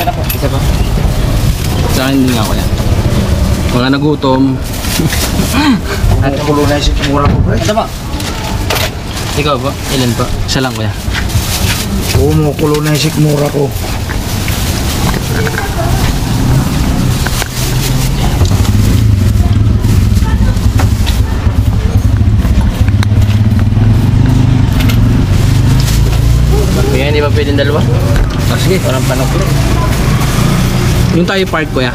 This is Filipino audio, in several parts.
na po. Isa pa. Sa akin din nga kuya. Mga nagutom. At kulo na yung mura ko, pre. Isa pa. Ikaw po? Ilan po? Isa lang kuya. Oo, mo kulo na yung sikmura ko. Kuya, hindi ba pwedeng dalawa? Ah, sige. Parang panokli. Yung tayo park kuya.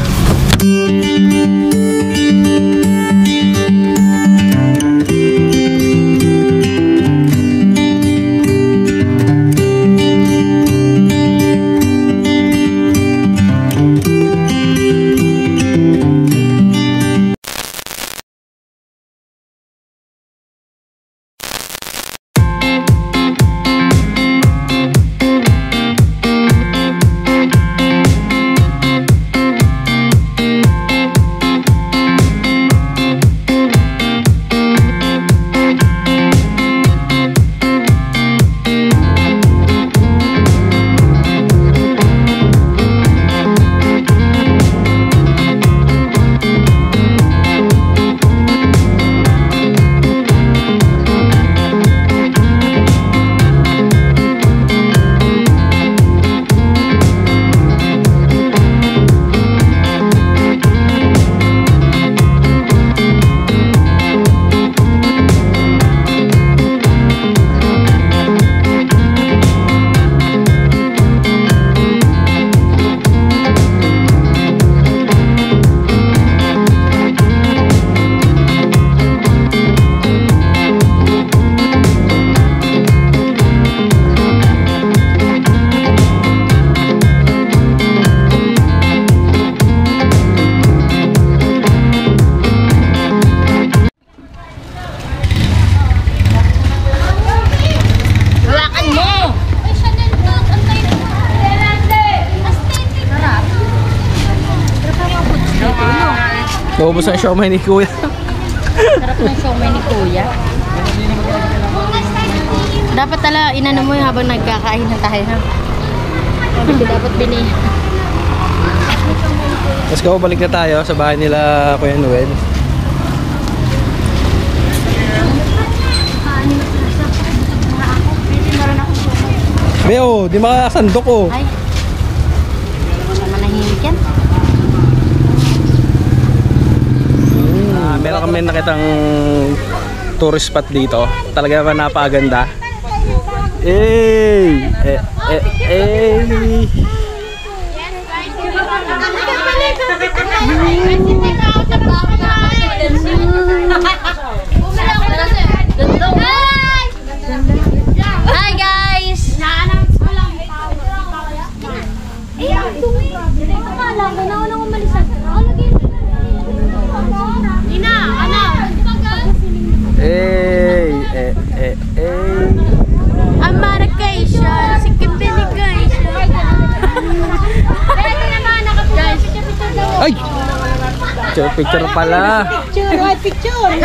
Naubos ang siomay ni kuya. Sarap ng siomay ni kuya. Dapat tala, inano mo yung habang nagkakain na tayo ha. Hindi dapat bini. Let's go, balik na tayo sa bahay nila Kuya Noel. Beo, di makakasandok oh. Ay. Hindi naman nahimik yan. Meron kami nakitang tourist spot dito. Talaga naman napakaganda. Hey! Hi guys! Ang Marraketion, si Kimbeligation. Ay! Picture pala. Picture.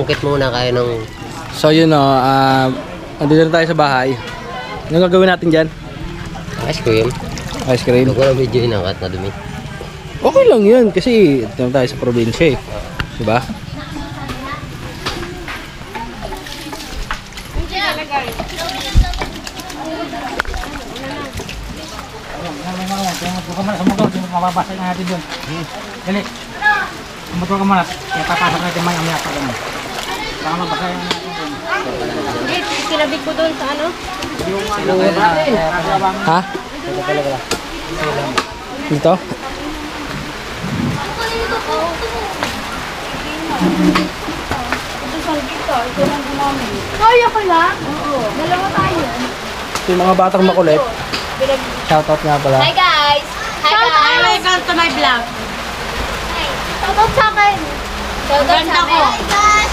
sungkit muna kayo ng... So yun o, andito na tayo sa bahay. Anong gagawin natin dyan? Ice cream. Ice cream. Huwag ko lang video inangkat na dumi. Okay lang yun kasi ito tayo sa probinsya eh. Diba? Mababasa na natin doon. Dali. Sumuto ka muna. Ipapasok natin maya-maya pa rin. Baka mabasa yung natin doon. Kinabig ko doon sa ano? Ha? Dito? Kaya ko lang? Oo. Dalawa tayo. Ito yung mga batang makulit. Shoutout nga pala. Hi guys! Hi guys! Welcome to my vlog. Shoutout sa akin. Shoutout sa akin. Hi guys!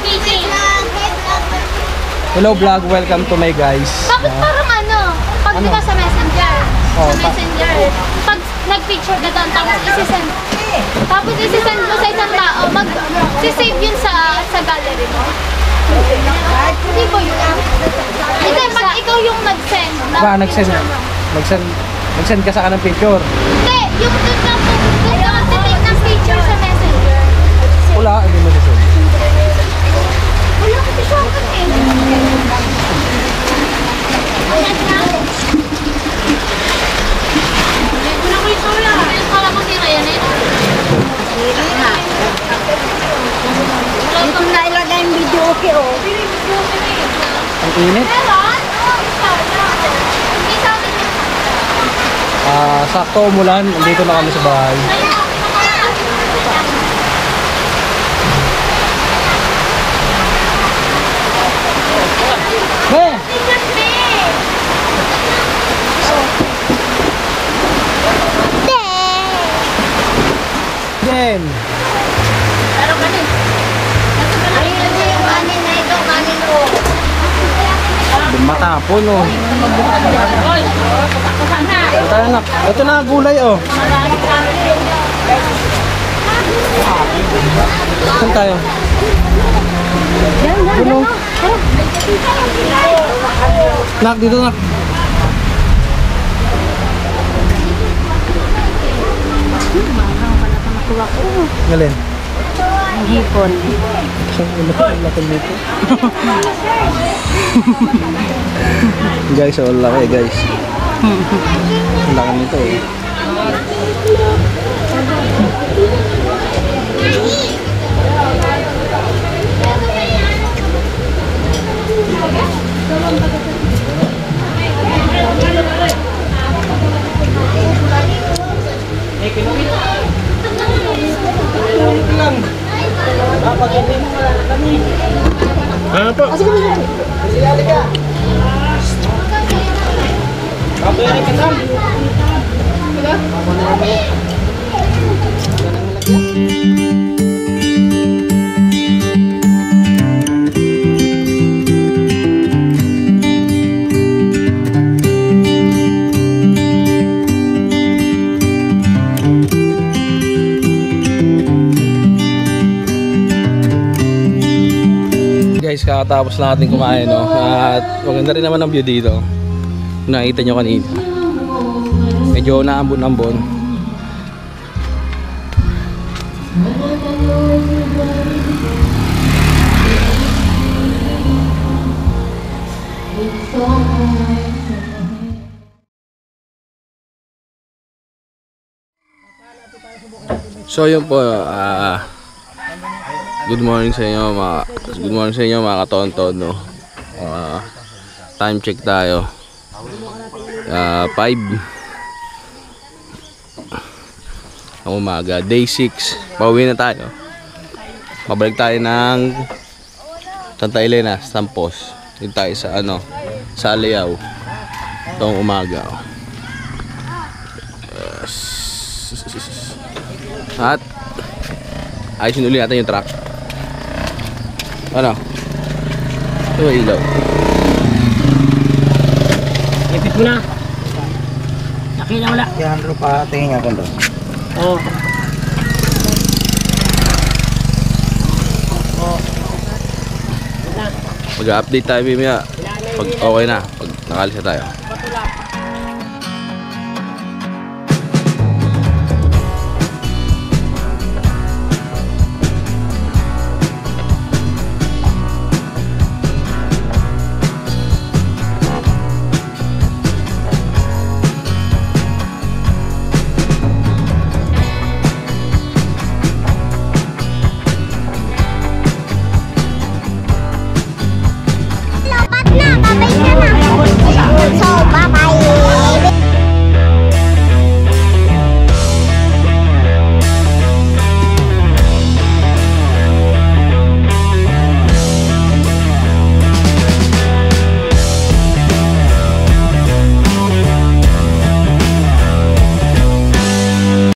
Hello vlog, welcome to my guys. Bakit parang ano? Pag di ba sa messenger? Oh, Sa messenger. Pag nag-picture ka doon, tapos isisend. Tapos isisend mo sa isang tao, mag-save yun sa gallery mo. Hindi ko yun. Hindi, pag ikaw yung nag-send. Ba, nag-send ka sa kanang picture. Hindi, yung doon lang po. Doon ka mag-take ng picture sa messenger. Wala, hindi mo sisend. Wala kasi sa akin eh. Wala ko yung sola. Kala ko sira yan eh. Dito na ilagay yung video okay oh. Ang init. Meron? Hindi sa akin. Sakto umulan, andito na kami sa bahay. Ben! Matapon oh. Ito anak. Ito na gulay oh. Saan tayo? Puno. Nak, dito nak. Ngalin? Hipon. Ang laki nito. Guys, oh, laki guys. Ang laki nito eh. Ano po? Sige ka. Kapag ka tam. Guys, kakatapos lang natin kumain, no? At maganda rin naman ang view dito. Nakita nyo kanina. Medyo naambon-ambon. So yun po, good morning sa inyo mga katonton, no. Time check tayo. 5 ang umaga, day 6. Pauwi na tayo. Pabalik tayo ng Santa Elena, Stampos. Dito tayo sa sa Aliaw. Itong umaga. At ayusin ulit natin yung truck. Ano? Ito ba ilaw? Ipit mo na. Nakina wala. Yan, pa tingin nga kondo. Oo. Mag-update tayo mamaya pag okay na, pag nakalis na tayo.